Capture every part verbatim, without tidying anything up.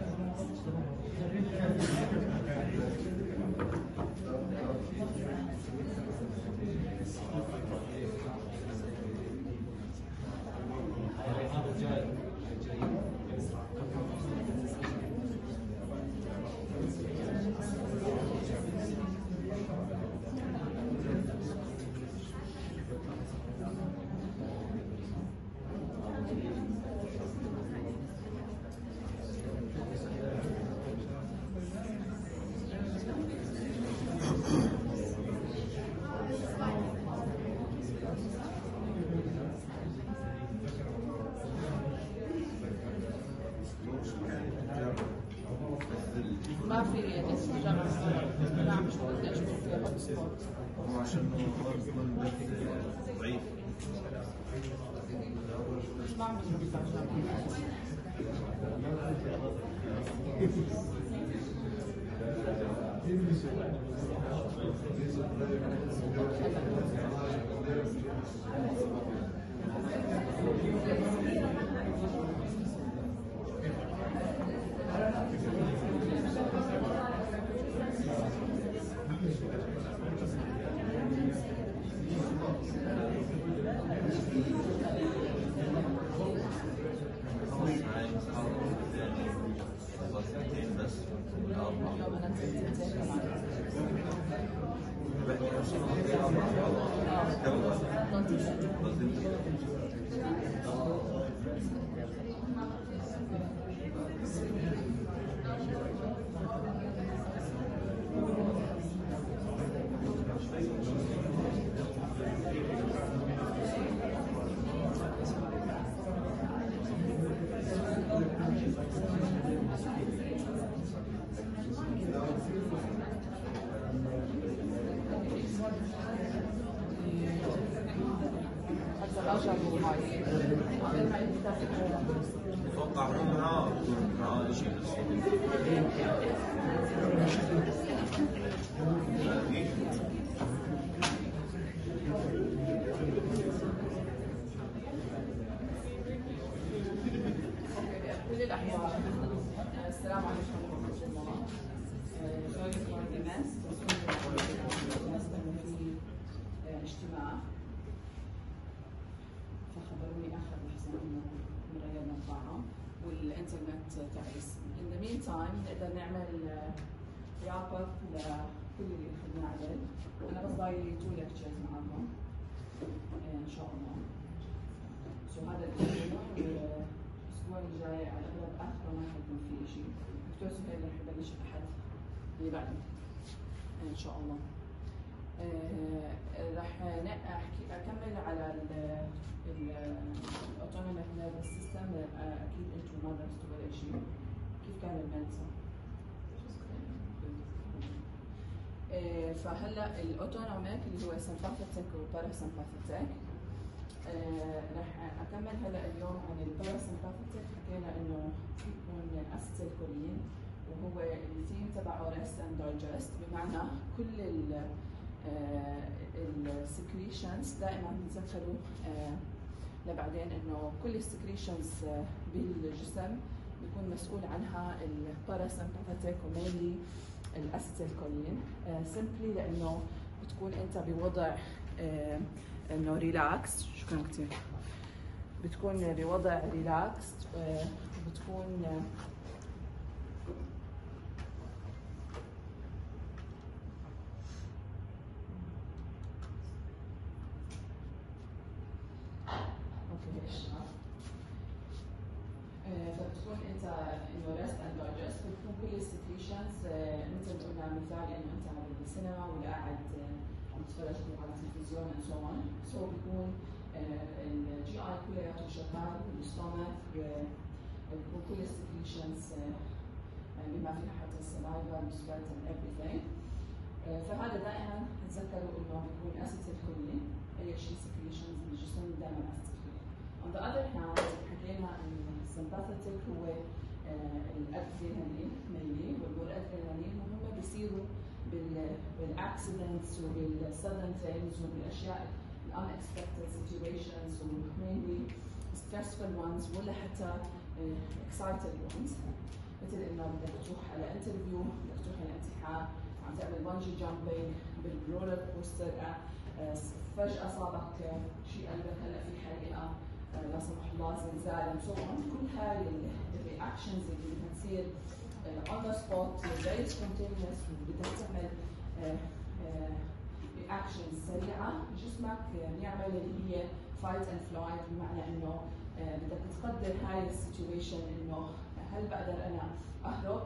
ما في لسه جرب لا مش بدي اشوف في هوت سبوت عشان هرمون ضعيف مش بعمل اتوقع هم معاه معاه شيء كل الاحوال السلام عليكم ورحمه الله. سوري فور ذا مس في اجتماع فخبروني اخر لحظه انه مغيرنا القاعه والانترنت تعيس. In the meantime نقدر نعمل wrap up لكل اللي اخذناه عليه. انا بس ضايلي تو ليكتشرز معاكم ان شاء الله. سو هذا الاسبوع والاسبوع الجاي على الاغلب اخره ما حيكون في شيء. دكتور سهيل رح يبلش الاحد اللي بعده ان شاء الله. آه، رح احكي اكمل على الاوتونوميك نيرفس سيستم. اكيد انتم ما درستوا ولا شيء. كيف كان المنسى؟ آه، فهلا الاوتونوميك اللي هو سمباثيك وباراسمباثيك. آه، رح اكمل هلا اليوم عن الباراسمباثيك. حكينا انه بيكون اسيتيل كولين وهو الثيم تبعه ريست اند دايجست، بمعنى كل ال السكريشنز دائما بنتذكروا آه لبعدين انه كل السكريشنز آه بالجسم بيكون مسؤول عنها الباراسمباثيك ومينلي الاسيتيل كولين. سمبلي لانه بتكون انت بوضع آه انه ريلاكس. شكرا كثير. بتكون بوضع ريلاكس آه وبتكون آه فبتكون انت انه ريست اند دايجست. بتكون كل السكريشنز مثل ما قلنا مثال انه انت على السينما ولا قاعد عم تتفرج على التلفزيون اند سو اون. سو بيكون الجي اي كلياته شغال والستومك وبتكون كل السكريشنز بما فيها حتى السلايفا والسويت اند everything. فهذا دائما تذكروا انه بيكون اسيتيل كولين. اي شيء سكريشنز بالجسم دائما اسيتيل كولين. On the other hand حكينا انه السمباثيك هو الادرينالين ميلي، والادرينالين هم بيصيروا بالاكسيدنتس وبالسدن ثينجز وبالاشياء الانكسبكتد سيتويشنز ومينلي ستريسفul ones ولا حتى اكسايتد ones، مثل انه انه بدك تروح على انترفيو، بدك تروح على امتحان، عم تعمل بانجي جامبينج بالرولر كوستر، فجأة صابك شيء قلبك هلا في حريقة، لا سمح الله زلزال سو اون. كل هاي الرياكشنز اللي بدها تصير اون ذا سبوت فيري سبونتينيوس، وبدك تعمل رياكشنز سريعة، جسمك يعمل اللي هي فايت اند فلايت، بمعنى انه بدك تقدر هاي السيتويشن انه هل بقدر انا اهرب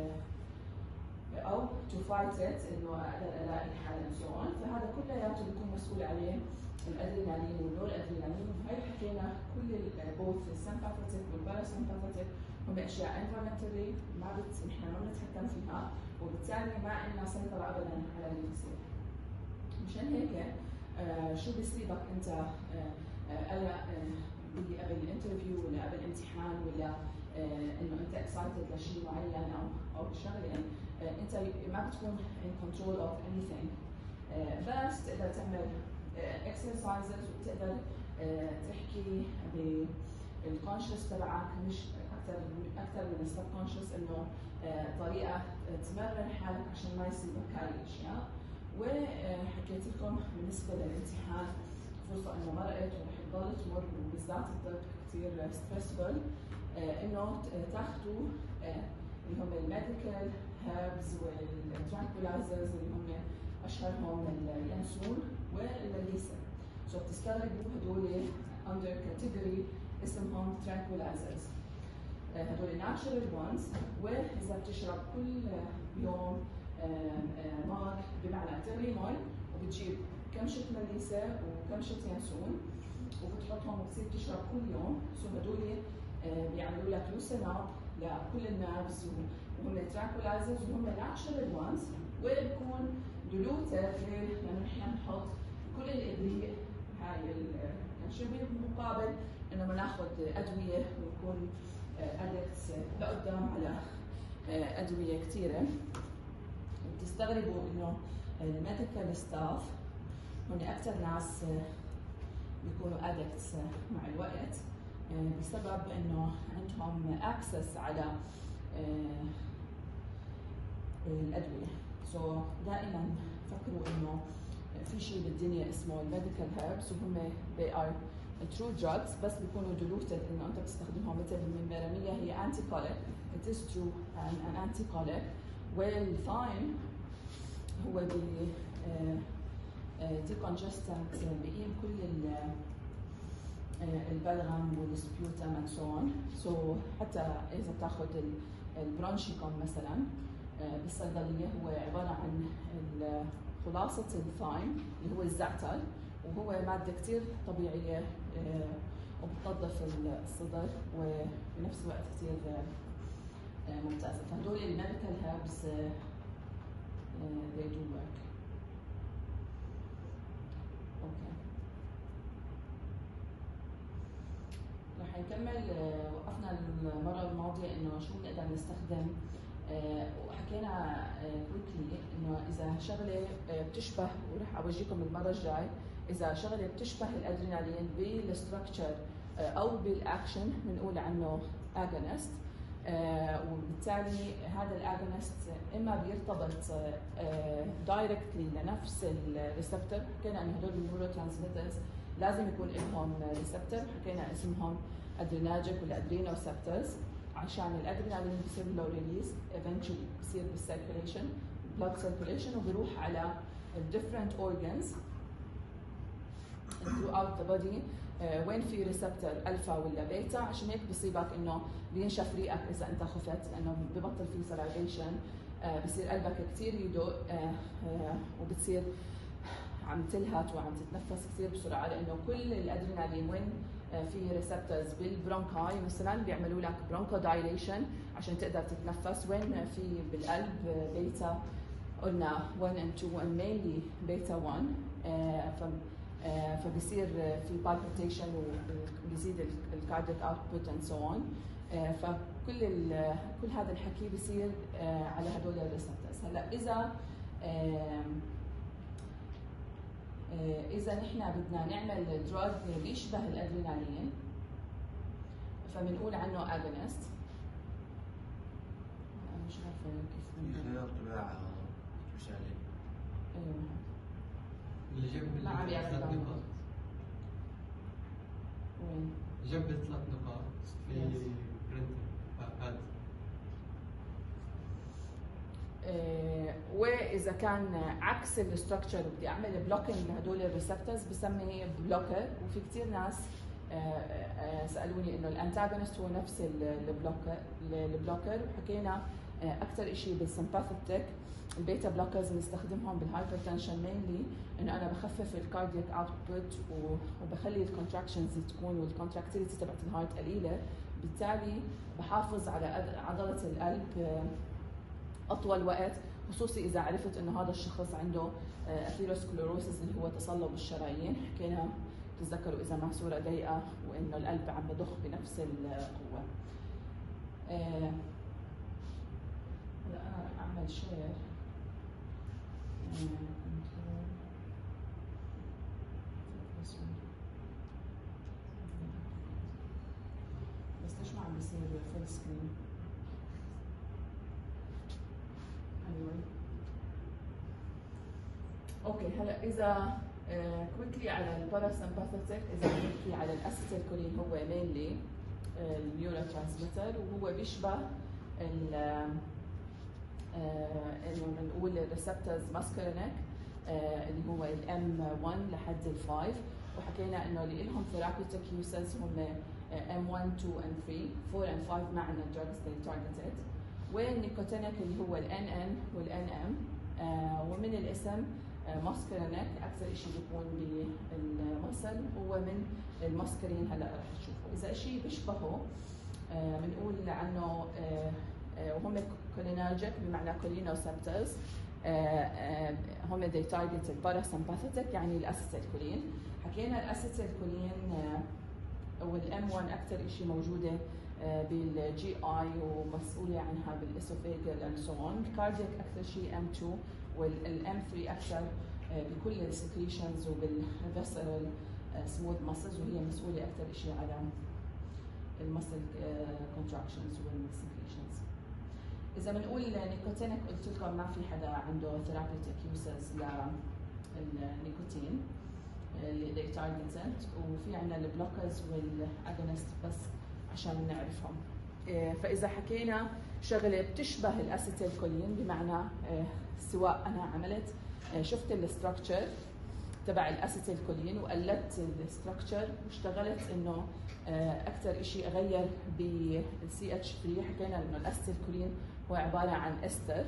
او تو فايت ات، انه اقدر الاقي حل سو اون. فهذا كلياته بيكون مسؤول عليه الادرينالين والنور ادرينالين. وهي حكينا كل بوث السمباثيك والباراسمباثيك هم اشياء انفيرمنتالي ما بت نحن ما بنتحكم فيها، وبالتالي ما لنا سيطره ابدا على اللي بيصير. مشان هيك آه شو بيصيبك انت قلق آه قبل الانترفيو ولا قبل امتحان، ولا آه انه انت اكسايتد لشيء معين او او شغله، آه انت ما بتكون in control of anything، آه بس تقدر تعمل آه exercises وتقدر آه تحكي بالكونشس تبعك، مش اكثر اكثر من السب كونشس، انه آه طريقه تمرن حالك عشان ما يصيبك هاي الاشياء. وحكيت لكم بالنسبه للامتحان فرصه انه مرقت ورح تضل تمر، وبالذات الطب كثير ستريسفول، آه انه تاخذوا آه اللي هم الميديكال هيربز والترانكولايزرز اللي هم اشهرهم اليانسون والمليسا. سو بتستغربوا هدول اندر كاتيجوري اسمهم ترانكولايزرز، آه هدول ناتشرال وانز. واذا بتشرب كل يوم ماء، بمعنى تغلي مي وبتجيب كمشة مليسة وكمشة يانسون وبتحطهم وبتصير تشرب كل يوم. سو هدول بيعملوا لك لوسن اب لكل النيرفز، وهم ترانكولايزرز وهم ناتشرال وانز، وبكون دلوتد لانه نحن بنحط كل الابريق هاي الانشبه مقابل انه بناخذ ادويه ونكون ادكتس لقدام على ادويه كثيره. بتستغربوا انه الميديكال ستاف هن اكثر ناس بيكونوا ادكتس مع الوقت، بسبب انه عندهم اكسس على الادويه. سو so دائما فكروا انه في شيء بالدنيا اسمه الميديكال هيربس، وهم they are true drugs، بس بيكونوا diluted انه انت بتستخدمهم. مثل الميراميه هي انتي كوليك، it is true an, an anti-colic، والثايم هو بي ديكونجستنت، بيقيم كل البلغم والسبيوتم اند سو اون. سو حتى اذا بتاخذ البرونشيكوم مثلا بالصيدليه، هو عباره عن خلاصه الثايم اللي هو الزعتر، وهو ماده كثير طبيعيه وبتنظف الصدر وبنفس الوقت كثير ممتازه. فهدول الميديكال هيربس they do work. اوكي، رح نكمل. وقفنا المره الماضيه انه شو بنقدر نستخدم، وحكينا كويكلي انه اذا شغله بتشبه، ورح اورجيكم المره الجاي، اذا شغله بتشبه الادرينالين بالستركتشر او بالاكشن بنقول عنه اجونست. آه وبالتالي هذا الاجونست اما بيرتبط دايركتلي آه لنفس الريسبتور، حكينا انه هدول النيورو ترانسميترز لازم يكون لهم ريسبتور، حكينا اسمهم ادريناجيك ولا ادرينوسبترز، عشان الادرينالين بصير له ريليز ايفنتشولي بصير بالسيركيليشن بلاد سيركيليشن، وبيروح على الديفرنت اورجنز throughout the body uh, وين في ريسبتور الفا ولا بيتا. عشان هيك بصيبك انه بينشف ريقك اذا انت خفت، لانه ببطل في سلايفيشن، uh, بصير قلبك كثير يدق، uh, uh, وبتصير عم تلهث وعم تتنفس كثير بسرعه، لانه كل الادرينالين وين uh, في ريسبتورز بالبرونكاي مثلا بيعملوا لك برونكو دايليشن عشان تقدر تتنفس، وين في بالقلب بيتا قلنا واحد and two and mainly بيتا واحد، uh, آه فبصير في palpitation وبيزيد الكاردياك اوتبوت اند سو اون. فكل كل هذا الحكي بصير آه على هدول الريسبتورز. هلا اذا آه آه اذا نحن بدنا نعمل دراج بيشبه الادرينالين فبنقول عنه اجونست. كيف في خيار طباعة مش عليه. ايوه اللي جنب ما عم يعرف ثلاث داونلود. نقاط. وين؟ جنب ثلاث نقاط في برنتر هذا. آه، واذا كان عكس الستركتشر وبدي اعمل بلوكينج لهدول الريسبتورز بسمي بلوكر. وفي كثير ناس آه، آه، سالوني انه الانتاجونست هو نفس البلوكر البلوكر وحكينا آه، اكثر شيء بالسمباثيك البيتا بلوكرز بنستخدمهم بالهايبرتنشن مينلي انه انا بخفف الكاردياك اوتبوت وبخلي الكونتراكشنز تكون والكونتراكتيليتي تبعت الهارت قليله، بالتالي بحافظ على عضله القلب اطول وقت، خصوصي اذا عرفت انه هذا الشخص عنده اثيروسكلوروسيس اللي هو تصلب الشرايين. حكينا تتذكروا اذا ماسوره ضيقه وانه القلب عم يضخ بنفس القوه. هلا انا رح اعمل شير بس ليش ما عم بيصير فول سكرين؟ اوكي هلا اذا كويكلي على الباراسمباثيك، اذا بنحكي على الاسيتيلكولين هو مينلي النيورو ترانسميتر وهو بيشبه ال انه بنقول الريسبتورز ماسكرينيك اللي هو الام واحد لحد الفايف، وحكينا انه اللي لهم ثيرابيوتيك يوسز هم ام واحد اثنين and ثلاثة أربعة and خمسة معنا drugs they targeted، والنيكوتينيك اللي هو الان ان والان ام. ومن الاسم ماسكرينيك اكثر شيء بيكون بالمصل هو من الماسكرين. هلا رح تشوفوا اذا شيء بيشبهه بنقول عنه وهم كولينرجيك بمعنى كولينوسبترز، هم دي تارجت الباراسمباثيك يعني الاسيتيلكولين. حكينا الاسيتيلكولين والام واحد اكثر شيء موجوده بالجي اي ومسؤوله عنها بالاسوفيجل اند سو اون. الكاردياك اكثر شيء ام اثنين والام ثلاثة اكثر بكل السكريشنز وبالفيسرال سموث ماسلز، وهي مسؤوله اكثر شيء على المسل كونتراكشنز والسكريشنز. اذا بنقول نيكوتينيك قلت لكم ما في حدا عنده ثيرابيوتيك يوسز للنيكوتين اللي تارجتد، وفي عندنا البلوكرز والاجونست بس عشان نعرفهم. فاذا حكينا شغله بتشبه الاسيتيلكولين بمعنى سواء انا عملت شفت الاستراكشر تبع الاسيتيلكولين وقلدت الاستراكشر واشتغلت انه اكثر شيء اغير بالسي اتش ثلاثة. حكينا انه الاسيتيلكولين هو عباره عن استر،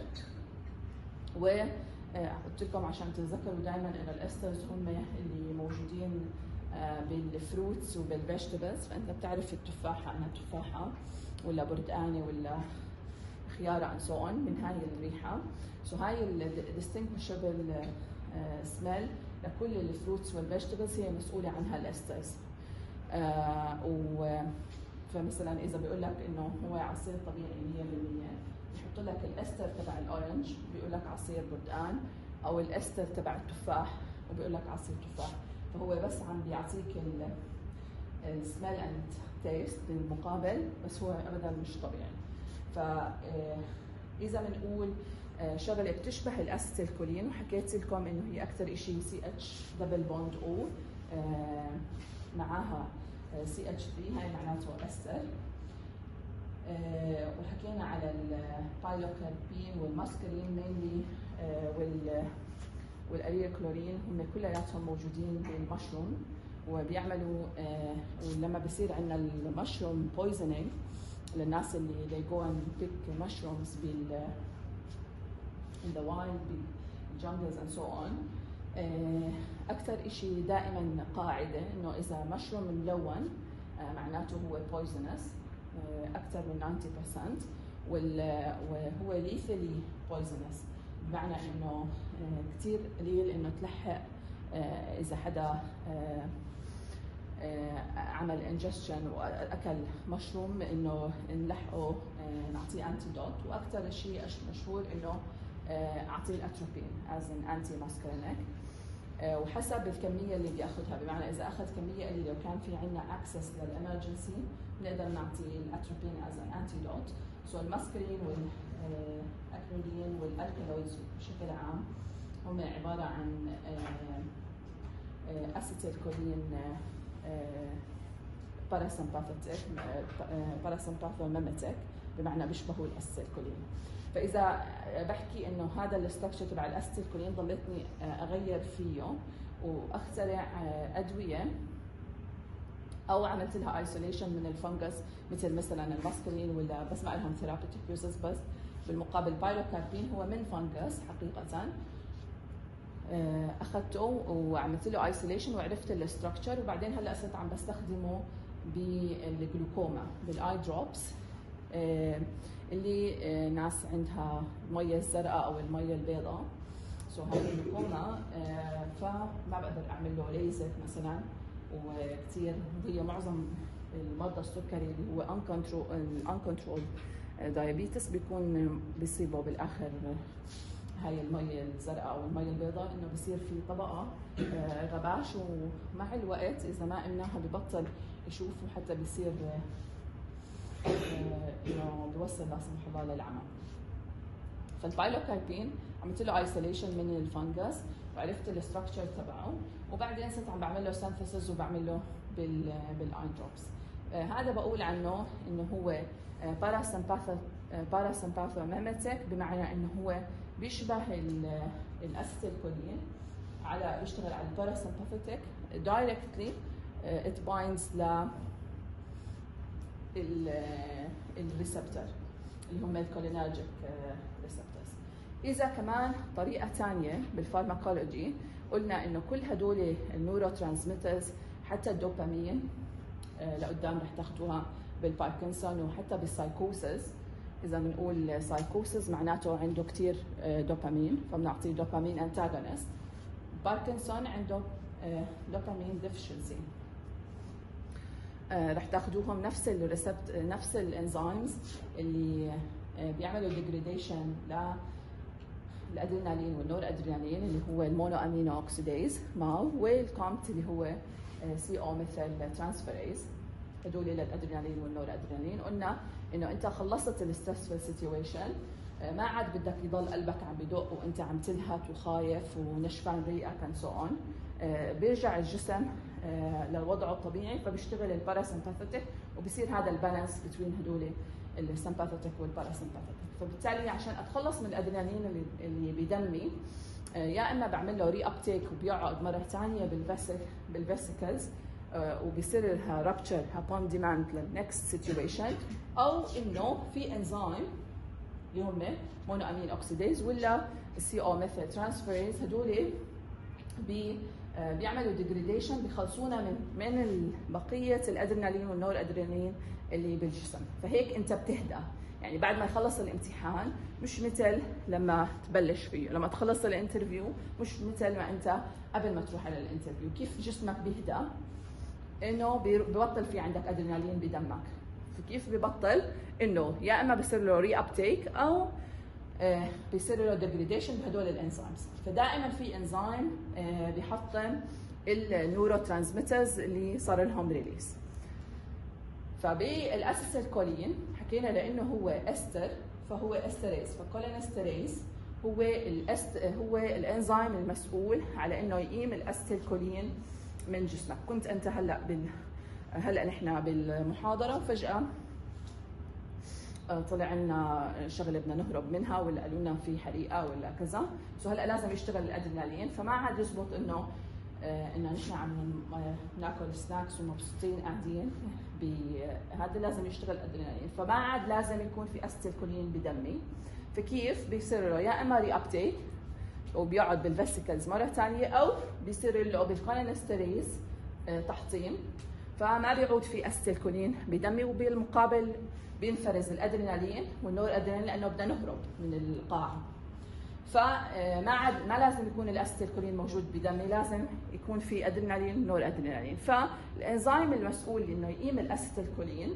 وقلت لكم عشان تتذكروا دائما انه الاسترز هم اللي موجودين بالفروتس وبالفيجيتابلز. فانت بتعرف التفاحه انها تفاحه ولا برتقانه ولا خياره and so on من هاي الريحه. سو so هاي الديستنكشبل سميل لكل الفروتس والفيجيتابلز هي مسؤوله عنها الاسترز. آه و فمثلا اذا بيقول لك انه هو عصير طبيعي مية بالمية بيحط لك الاستر تبع الاورنج بيقول لك عصير برتقان، او الاستر تبع التفاح وبيقول لك عصير تفاح. فهو بس عم بيعطيك السميل اند تيست بالمقابل، بس هو ابدا مش طبيعي. فاذا بنقول شغله بتشبه الاسيتيلكولين، وحكيت لكم انه هي اكثر شيء سي اتش دبل بوند او معاها سي اتش ثلاثة، هاي معناته استر. وحكينا على البايلوكاربين والماسكرين مينلي وال والاريل كلورين هم كلياتهم موجودين بالمشروم وبيعملوا آه ولما بصير عندنا المشروم بويزنينج للناس اللي they go and pick mushrooms بال in the wild بالجنجلز and so on. آه اكثر شيء دائما قاعده انه اذا مشروم ملون آه معناته هو poisonous آه اكثر من تسعين بالمية، وهو lethally poisonous بمعنى انه كثير قليل انه تلحق اذا حدا عمل انجستشن واكل مشروم انه نلحقه نعطيه انتيدوت. واكثر شيء مشهور انه اعطيه الاتروبين از ان انتي ماسكرينيك، وحسب الكميه اللي بياخذها. بمعنى اذا اخذ كميه قليله وكان في عندنا اكسس للامرجنسي بنقدر نعطيه الاتروبين از ان انتيدوت. سو الماسكرين وال البرين والالكالويدز بشكل عام هم عباره عن اسيتيل كولين باراسمباثيك باراسمباثوميميتيك، بمعنى بيشبهوا الاسيتيل كولين. فاذا بحكي انه هذا الاستراكشر تبع الاسيتيل كولين ضليتني اغير فيه واخترع ادويه او عملت لها ايسوليشن من الفنجس مثل مثلا الماسكلين ولا بس ما لهم ثيرابيوتيك يوزز، بس بالمقابل بايلوكاربين هو من فنجس حقيقه اخذته وعملت له ايسوليشن وعرفت الاستراكشر، وبعدين هلا صرت عم بستخدمه بالجلوكوما بالاي دروبس اللي ناس عندها الميه الزرقاء او الميه البيضاء. سو هاي الجلوكوما فما بقدر اعمل له ليزك مثلا، وكثير هي معظم المرضى السكري اللي هو uncontrolled diabetes بيكون بيصيبوا بالاخر هاي المي الزرقاء او المي البيضاء، انه بصير في طبقه غباش، ومع الوقت اذا ما قمناها ببطل يشوف وحتى بيصير انه بيوصل لا سمح الله للعمى. فالبايلوكاربين عملت له ايسوليشن من الفنجس وعرفت الاستراكشر تبعه، وبعدين صرت عم بعمل له سينثيسيس وبعمل له بال بالاي دروبس. آه هذا بقول عنه انه هو باراسمباثوميميتيك، بمعنى انه هو بيشبه الاسيتيل كولين على بيشتغل على الباراسمباثيك دايركتلي. ات بايندز ل الريسبتور اللي هم الكولينرجيك ريسبتورز. اذا كمان طريقه ثانيه بالفارماكولوجي قلنا انه كل هدول النورو ترانسميترز حتى الدوبامين لقدام رح تاخذوها بالباركنسون وحتى بالسايكوسز. اذا بنقول سايكوسز معناته عنده كثير دوبامين فبنعطيه دوبامين انتاغونست. باركنسون عنده دوبامين ديفشنسي، رح تاخذوهم نفس الريسبت نفس الانزيمز اللي بيعملوا ديجريديشن ل الادرينالين والنور ادرينالين اللي هو المونو امينو اوكسيديز ماو، والكومت اللي هو سي او مثل ترانسفيريز، هدول للادرينالين والنور ادرينالين. قلنا انه انت خلصت الستريسفul سيتويشن، ما عاد بدك يضل قلبك عم بدق وانت عم تلهث وخايف ونشفان ريقك اند سو اون، بيرجع الجسم لوضعه الطبيعي فبيشتغل الباراسمباثيك وبصير هذا البالانس بين هدول السمباثيك والباراسمباثيك. فبالتالي عشان اتخلص من الادرينالين اللي, اللي بدمي، يا اما بعمل له ري ابتيك وبيقعد مره ثانيه بالفيسك بالفيسيكلز وبيصير لها رابتشر upon demand للنكست سيتويشن، او انه في انزيم اللي هم مونو امين اوكسيديز ولا السي او ميثيل ترانسفيريز، هدول بي بيعملوا ديجريديشن بيخلصونا من من بقيه الادرينالين والنور ادرينالين اللي بالجسم. فهيك انت بتهدى، يعني بعد ما يخلص الامتحان مش مثل لما تبلش فيه، لما تخلص الانترفيو مش مثل ما انت قبل ما تروح على الانترفيو. كيف جسمك بيهدى؟ انه ببطل في عندك ادرينالين بدمك. فكيف ببطل؟ انه يا اما بصير له ري ابتيك او آه بيصير له ديجريديشن بهدول الانزيمز. فدائما في انزيم آه بيحطم النورو ترانسميترز اللي صار لهم ريليس. فبالاسيتيل كولين حكينا لانه هو استر فهو استريز، فالكولينستريز هو الاست هو الانزيم المسؤول على انه يقيم الاسيتيل كولين من جسمك. كنت انت هلا بال هلا نحن بالمحاضره وفجاه طلع لنا شغله بدنا نهرب منها ولا قالوا لنا في حريقه ولا كذا، سو هلا لازم يشتغل الادرينالين. فما عاد يزبط انه انه نحن عم ناكل سناكس ومبسوطين قاعدين بهذا، لازم يشتغل الادرينالين. فما عاد لازم يكون في اسيتيل كولين بدمي. فكيف بيصير له يا اما ري ابتيك وبيقعد بالفيسيكلز مره ثانيه، او بيصير له بالكولينستريز تحطيم، فما بيعود في اسيتيل كولين بدمي، وبالمقابل بينفرز الادرينالين والنور ادرينالين لانه بدنا نهرب من القاعه. فما عاد ما لازم يكون الاسيتيل كولين موجود بدمي، لازم يكون في ادرينالين نور ادرينالين. فالانزيم المسؤول انه يقيم الاسيتيل كولين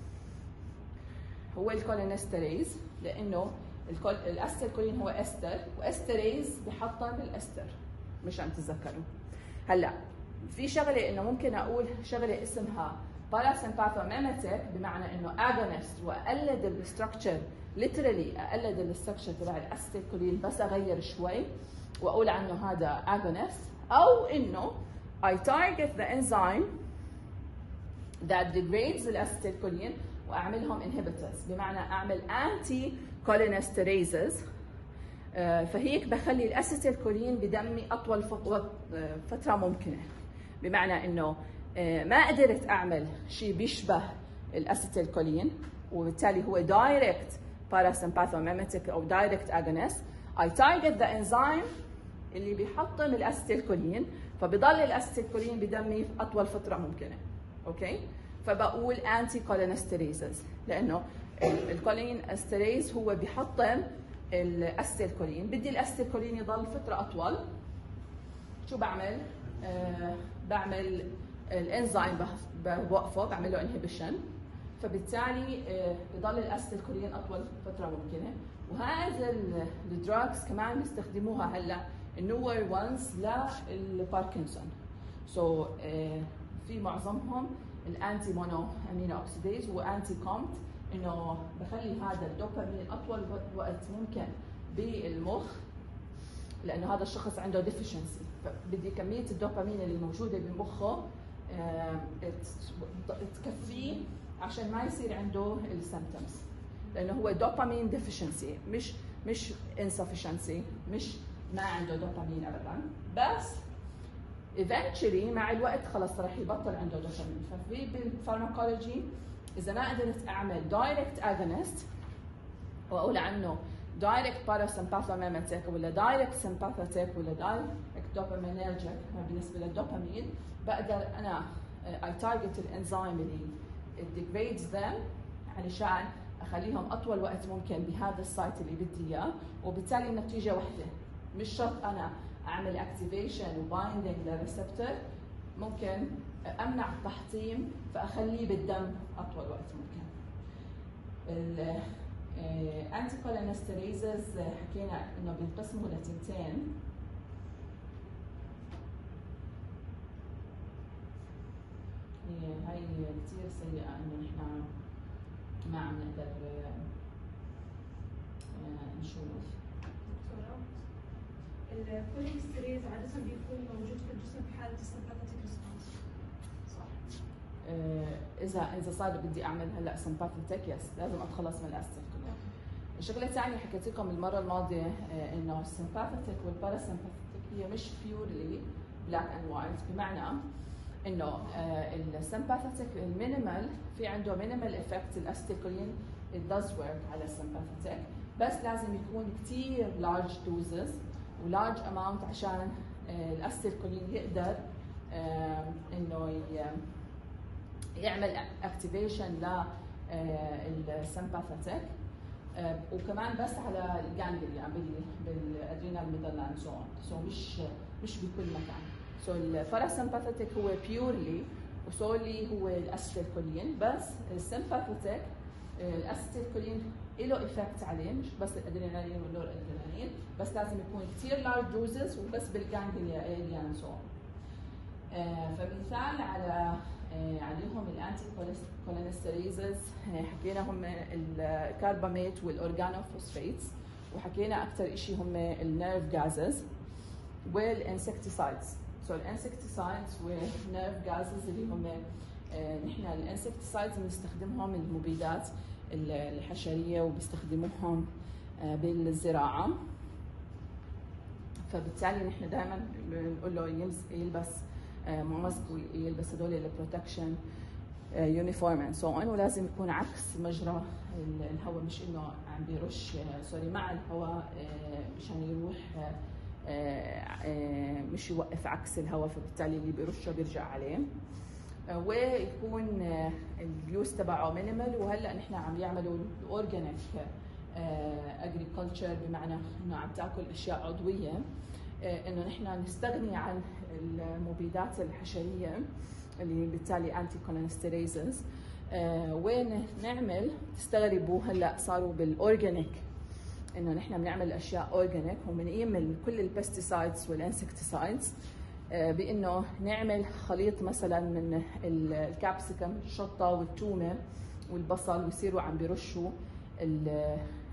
هو الكولينستريز، لانه الاسيتيل كولين هو استر، واستريز بحطم الاستر، مش عم تتذكروا. هلا في شغله انه ممكن اقول شغله اسمها باراسمباثوميميتيك، بمعنى انه اجونست واقلد الستركتشر literally اقلد الستركشر تبع الاسيتيلكولين بس اغير شوي واقول عنه هذا agonist، او انه I target the enzyme that degrades الاسيتيلكولين واعملهم inhibitors، بمعنى اعمل anti cholinesterases. فهيك بخلي الاسيتيلكولين بدمي اطول فتره ممكنه، بمعنى انه ما قدرت اعمل شيء بيشبه الاسيتيلكولين وبالتالي هو دايركت parasympathomimetic او دايركت agonist. I target the enzyme اللي بيحطم الاسيتيلكولين، فبضل الاسيتيلكولين بدمي اطول فتره ممكنه. اوكي، فبقول انتي كولينستريزز لانه الكولين استريز هو بيحطم الاسيتيلكولين، بدي الاسيتيلكولين يضل فتره اطول. شو بعمل؟ آه بعمل الانزيم بوقفه، بعمل له انهبيشن، فبالتالي آه بضل الاسيتيلكولين اطول فتره ممكنه. وهذا الدراجز كمان بيستخدموها هلا النور وانز للباركنسون. سو so, آه في معظمهم الانتي مونو امينو اوكسيديز وانتي كومت، انه بخلي هذا الدوبامين اطول وقت ممكن بالمخ، لانه هذا الشخص عنده ديفيشنسي، فبدي كميه الدوبامين اللي موجوده بمخه تكفيه عشان ما يصير عنده السيمبتومز، لانه هو دوبامين ديفيشنسي، مش مش انسفشنسي، مش ما عنده دوبامين ابدا، بس eventually مع الوقت خلص راح يبطل عنده دوبامين. ففي بالفارماكولوجي اذا ما قدرت اعمل دايركت اجونست واقول عنه دايركت باراسمباثوميمتيك ولا دايركت سمباثيك ولا دايركت دوبامينرجيك بالنسبه للدوبامين، بقدر انا اي تارجت الانزيم اللي degrades them علشان اخليهم اطول وقت ممكن بهذا السايت اللي بدي اياه، وبالتالي النتيجه واحده. مش شرط انا اعمل اكتيفيشن وبايندينج للريسبتور، ممكن امنع التحطيم فاخليه بالدم اطول وقت ممكن. الانتي كولينستريزز حكينا انه بينقسموا لتنتين. هاي كثير سيئه انه نحن ما عم نقدر نشوف. الكولينستريز عادة بيكون موجود في الجسم في حالة السمباثيك ريسبونس. صح. إذا إذا صار بدي أعمل هلا سمباثيك يس لازم أتخلص من الأسيتيلكولين. الشغلة الثانية حكيت لكم المرة الماضية إنه السمباثيك والباراسمباثيك هي مش بيورلي بلاك أند وايت، بمعنى إنه السمباثيك المينيمال في عنده مينيمال إفكت الأسيتيلكولين it does work على السمباثيك، بس لازم يكون كثير large doses ولارج اماونت عشان الاسيتيلكولين يقدر انه يعمل اكتيفيشن للسمباثيك، وكمان بس على الجانجليا بالادرينال ميدلاند زون، سو مش مش بكل مكان. سو الباراسمباثيك هو بيورلي وسولي هو الاسيتيلكولين، بس السمباثيك الاسيتيلكولين له ايفكت عليه مش بس الادرينالين والنور ادرينالين، بس لازم يكون كثير لارج دوزز وبس بالجانجليا اريا اند سو. فمثال على آه عليهم الانتي كولينستريزز حكينا هم الكارباميت والاورجانوفوسفيتس، وحكينا اكثر شيء هم النيرف جازز والانسكتيسايدز. سو الانسكتيسايدز والنيرف جازز اللي هم آه نحن الانسكتيسايدز بنستخدمهم المبيدات الحشريه وبيستخدموهم بالزراعه، فبالتالي نحن دائما بنقول له يلبس ماسك ويلبس هدول البروتكشن يونيفورم اند سو اون، ولازم يكون عكس مجرى الهواء، مش انه عم بيرش سوري مع الهواء مشان يروح مش يوقف عكس الهواء، فبالتالي اللي بيرشه بيرجع عليه، ويكون اليوز تبعه مينيمال. وهلا نحن عم يعملوا الاورجانيك اجريكلتشر، بمعنى انه عم تاكل اشياء عضويه، انه نحن نستغني عن المبيدات الحشريه اللي بالتالي انتي كولينستريزز، وين نعمل تستغربوا هلا صاروا بالاورجانيك انه نحن بنعمل اشياء اورجانيك وبنقيم كل البستيسايدز والانسكتيسايدز بانه نعمل خليط مثلا من الكابسيكم الشطه والثومه والبصل، ويصيروا عم بيرشوا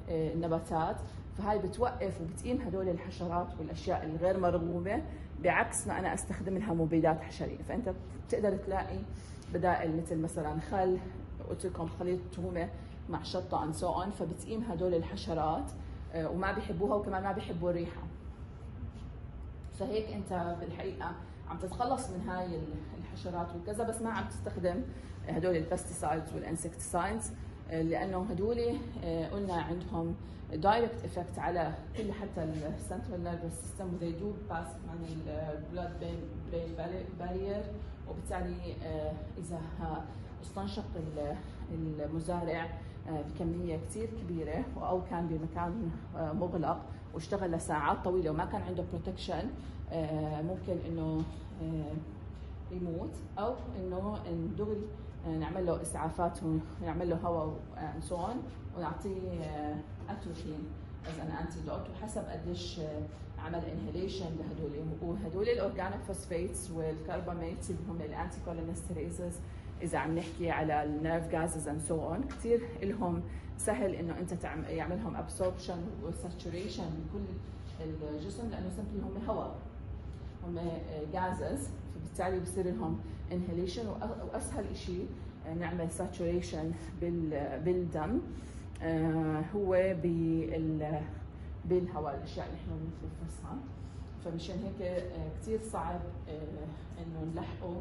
النباتات، فهاي بتوقف وبتقيم هدول الحشرات والاشياء الغير مرغوبه، بعكس ما انا استخدم لها مبيدات حشريه. فانت بتقدر تلاقي بدائل مثل مثلا خل، قلت لكم خليط تومه مع شطه اند سو اون، فبتقيم هدول الحشرات وما بيحبوها، وكمان ما بيحبوا الريحه. فهيك انت بالحقيقه عم تتخلص من هاي الحشرات والكذا، بس ما عم تستخدم هدول البستيسايدز والانسكتسايدز، لانه هدول قلنا عندهم دايركت افكت على كل حتى السنترال نيرفس سيستم، وذي دو باس عن البلاد برين بارير، وبالتالي اذا استنشق المزارع بكميه كثير كبيره او كان بمكان مغلق واشتغل لساعات طويله وما كان عنده بروتكشن، ممكن انه يموت، او انه دغري نعمل له اسعافات ونعمل له هواء وسون ونعطيه اتروفين از ان انتي دوت، وحسب قديش عمل انهيليشن لهدول. وهدول الاورجانيك فوسفيتس والكرباميتس اللي هم الانتي كولينستريزز، اذا عم نحكي على النيرف جازز اند سو اون، كثير لهم سهل انه انت تعمل يعملهم ابسوربشن وساتوريشن بكل الجسم، لانه سمبلي هم هواء، هم جازز، فبالتالي بصير لهم انهيليشن. واسهل شيء نعمل ساتوريشن بالدم هو بال بالهواء، الاشياء اللي احنا بنتنفسها. فمشان هيك كثير صعب انه نلحقه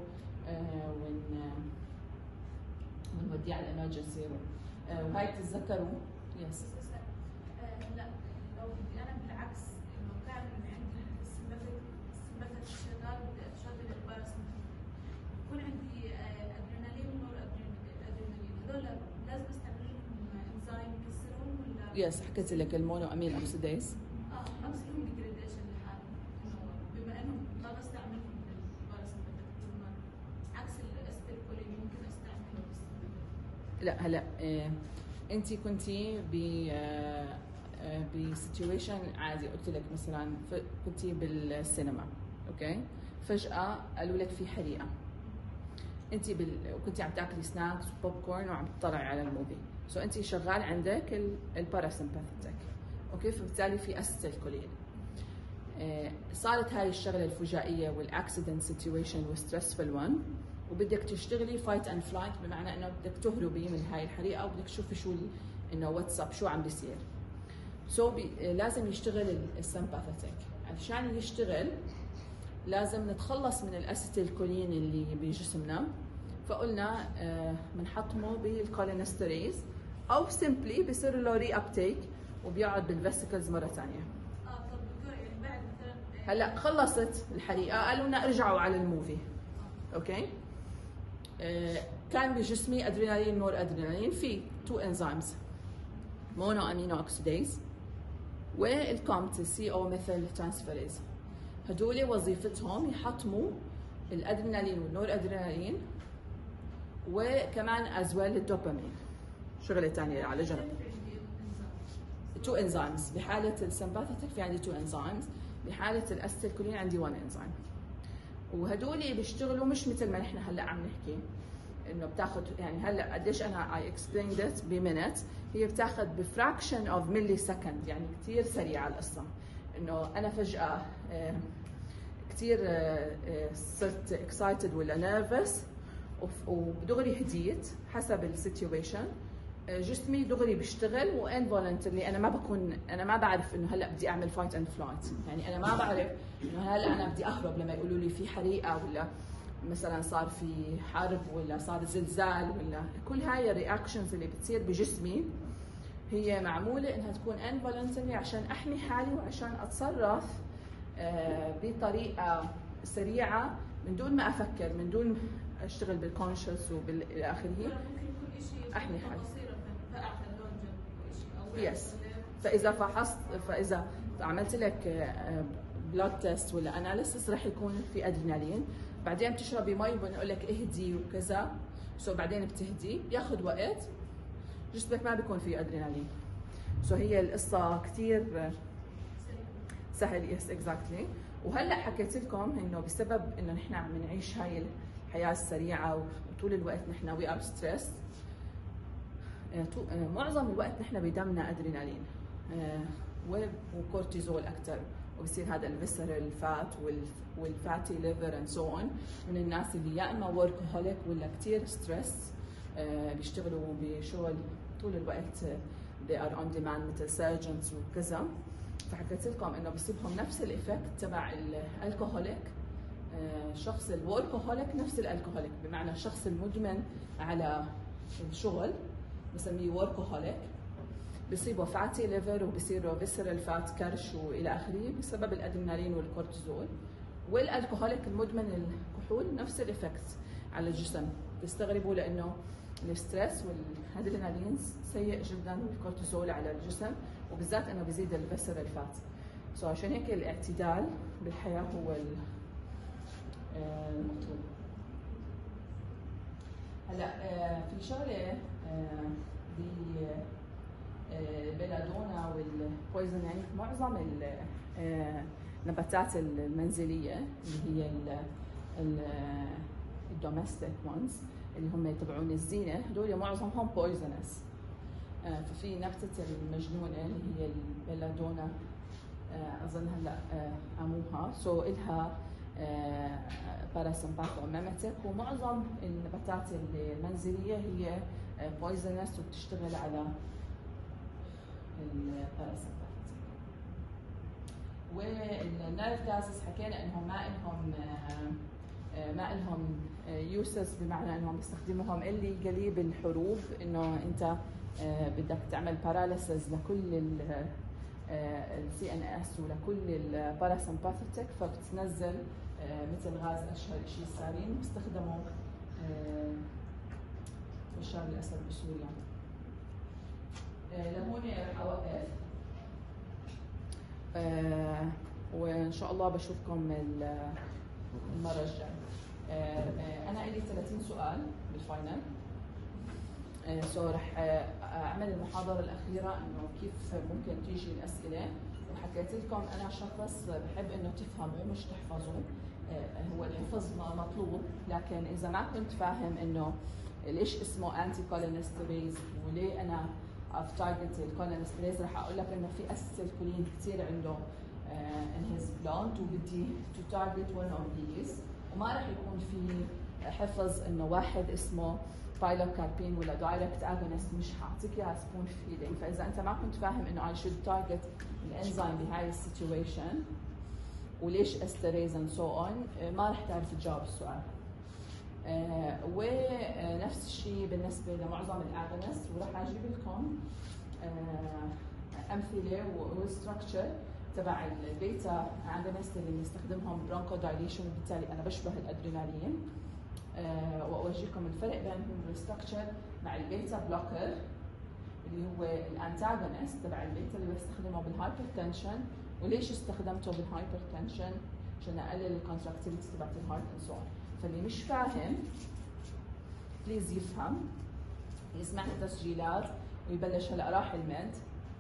ونوديه على الامرجنسي روم. وهي بتتذكروا يس لا لو بدي انا بالعكس، انه كان عندي السمباثيك السمباثيك شغال، بدي اشغل الباراسمباثيك، يكون عندي ادرينالين ونور ادرينالين، هذول لازم استعمل لهم انزيم يكسرهم ولا؟ يس حكيت لك المونو امين اوكسيديز. اه ما بصير لهم ديجريديشن لحالهم، انه بما انهم ما بستعملهم بالباراسمباثيك، عكس الاستيلكولين ممكن استعمله بالسمباثيك. لا هلا آه انت كنتي ب آه بسيتويشن عادي، قلت لك مثلا كنتي بالسينما اوكي، فجاه قالوا لك في حريقه، انت بال... وكنتي عم تاكلي سناكس وبوب كورن وعم تطلعي على الموفي، سو انت شغال عندك الباراسمباثيك اوكي، فبالتالي في اسيتيلكولين. آه صارت هاي الشغله الفجائيه والاكسيدنت سيتويشن والستريسفul وان، وبدك تشتغلي فايت اند فلايت، بمعنى انه بدك تهربي من هاي الحريقه وبدك تشوفي شو انه واتساب شو عم بيصير. سو so لازم يشتغل السمباثيك، عشان يشتغل لازم نتخلص من الاسيتيلكولين اللي بجسمنا، فقلنا بنحطمه آه بالكولينستريز، او سيمبلي بصير له ري ابتيك وبيقعد بالفيسيكلز مره ثانيه. اه طب دكتور يعني بعد مثلا هلا خلصت الحريقه قالوا لنا ارجعوا على الموفي اوكي. آه كان بجسمي ادرينالين نور ادرينالين، في تو انزيمز مونو امينو اوكسيديز والكومت سي او ميثيل ترانسفيريز، هدول وظيفتهم يحطموا الادرينالين والنور ادرينالين، وكمان ازوال الدوبامين، شغله ثانيه على جنب. تو انزيمز بحاله السمباثيك في عندي تو انزيمز، بحاله الاسيتيلكولين عندي وان انزيم، وهدول بيشتغلوا مش مثل ما نحن هلا عم نحكي انه بتاخذ، يعني هلا قديش انا اي اكسبليند ات بمينت، هي بتاخذ بفراكشن اوف ملي سكند، يعني كثير سريعه القصه، انه انا فجاه كثير صرت اكسايتد ولا نيرفس ودغري هديت حسب السيتويشن، جسمي دغري بيشتغل وانفولنتري، انا ما بكون انا ما بعرف انه هلا بدي اعمل فايت اند فلايت، يعني انا ما بعرف انه هلا انا بدي اهرب لما يقولوا لي في حريقه ولا مثلا صار في حرب ولا صار زلزال، ولا كل هاي الرياكشنز اللي بتصير بجسمي هي معموله انها تكون انفولنتري عشان احمي حالي وعشان اتصرف بطريقه سريعه من دون ما افكر، من دون اشتغل بالكونشس والى اخره، ممكن يكون شيء احمي حالي. يس، فاذا فحصت فاذا عملت لك بلاد تيست ولا اناليسيس رح يكون في ادرينالين، بعدين بتشربي مي وبنقول لك اهدي وكذا، سو بعدين بتهدي، بياخذ وقت، جسمك ما بيكون فيه ادرينالين، سو هي القصه كثير سهل. يس اكزاكتلي. وهلا حكيت لكم انه بسبب انه نحن عم نعيش هاي الحياه السريعه وطول الوقت نحن وي ار ستريس، آه، تو- آه، معظم الوقت نحن بدمنا ادرينالين آه، و- وكورتيزول اكثر، وبصير هذا الفيسرال فات والفاتي ليفر اند سو اون من الناس اللي يا اما وركهوليك ولا كثير ستريس، بيشتغلوا بشغل طول الوقت آه، they are on demand مثل سيرجنز وكذا. فحكيت لكم انه بصيبهم نفس الايفكت تبع الالكوهوليك. آه، شخص الوركهوليك نفس الالكوهوليك، بمعنى الشخص المدمن على الشغل بسميه وركهوليك، بصيبه فاتي ليفر وبصيره فيسرال فات كرش والى اخره بسبب الادرينالين والكورتيزول. والالكوهوليك المدمن الكحول نفس الايفكت على الجسم. تستغربوا لانه الستريس والادرينالين سيء جدا والكورتيزول على الجسم، وبالذات انه بيزيد الفيسرال فات. سو عشان هيك الاعتدال بالحياه هو ال- آه، المطلوب. هلا آه، في شغله آه، بالبيلادونا والبويزن، يعني في معظم ال- آه، النباتات المنزليه اللي هي الدوميستيك وانز اللي هم تبعون الزينه، هدول معظمهم بويزنس. ففي نبته المجنونه اللي هي البيلادونا، آه، اظن هلا آه، عموها سو الها باراسمباثوميمتيك، ومعظم النباتات المنزليه هي بويزنس وبتشتغل على الباراسمباثيك. والنيرف جازز حكينا انهم ما لهم ما لهم يوسز، بمعنى انهم بيستخدموهم اللي قليل بالحروب، انه انت آه، بدك تعمل باراليسز لكل السي ان اس ولكل الباراسمباثيك، فبتنزل آه، مثل غاز اشهر شيء السارين، باستخدموا آه، بشار الاسد بسوريا. آه، لهون رح اوقف، آه، وان شاء الله بشوفكم ال- المره الجايه. آه، آه، انا لي ثلاثين سؤال بالفاينل، آه، سو رح آه، اعمل المحاضره الاخيره انه كيف ممكن تيجي الاسئله. وحكيت لكم انا شخص بحب انه تفهموا مش تحفظوا. آه، هو الحفظ م- مطلوب، لكن اذا ما كنت فاهم انه ليش اسمه انتي كولينستريز وليه انا في تارجت الكولينستريز، رح اقول لك انه في اسيتيلكولين كثير عنده ان هيز بلانت وبدي تو تارجت ون اوف ذيز، وما رح يكون في حفظ انه واحد اسمه بايلوكاربين ولا دايركت اجونست، مش حاعطيك اياها سبون فيدنج. فاذا انت ما كنت فاهم انه اي شود تارجت الانزيم بهاي السيتويشن وليش استريز اند سو اون، ما رح تعرف تجاوب السؤال. آه، ونفس الشيء بالنسبه لمعظم الاجونست، وراح اجيب لكم آه، امثله وستراكشر تبع البيتا اجونست اللي بنستخدمهم برونكو دايليشن، وبالتالي انا بشبه الادرينالين. آه، واورجيكم الفرق بينهم بالستراكشر مع البيتا بلوكر اللي هو الانتاغونست تبع البيتا اللي بستخدمه بالهايبرتنشن، وليش استخدمته بالهايبرتنشن عشان اقلل الكونتراكتيليتي تبعت الهارت اند سو. فاللي مش فاهم بليز يفهم، يسمع التسجيلات ويبلش هلا راح المد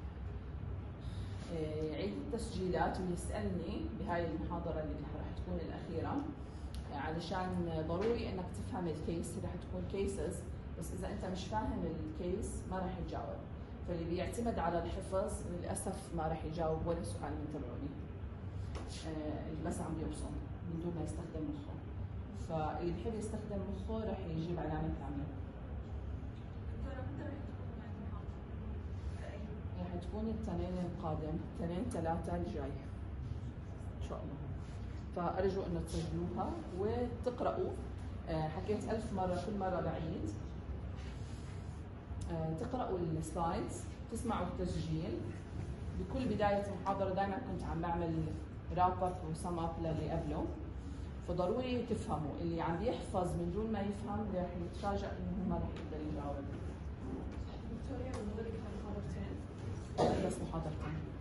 يعيد التسجيلات ويسالني بهاي المحاضره اللي رح تكون الاخيره، علشان ضروري انك تفهم الكيس. رح تكون كيسز، بس اذا انت مش فاهم الكيس ما رح يجاوب. فاللي بيعتمد على الحفظ للاسف ما رح يجاوب ولا سؤال من تبعوني، اللي بس عم يبصم من دون ما يستخدم مخه. فاللي بحب يستخدم مخه رح يجيب علامه كامله. دكتورة متى رح تكون معي المحاضرة؟ رح تكون التنين القادم، تنين ثلاثة الجاي ان شاء الله. فارجو انه تسجلوها وتقراوا. آه، حكيت ألف مرة، كل مرة بعيد. آه، تقرأوا السلايدز، تسمعوا التسجيل. بكل بداية محاضرة دائما كنت عم بعمل راب اب وسم اب للي قبله، فضروري تفهموا. اللي عم يحفظ من دون ما يفهم رح يتفاجئ انه ما رح يقدر يجاوب. دكتورة بنضلك محاضرتين؟ بس محاضرتين.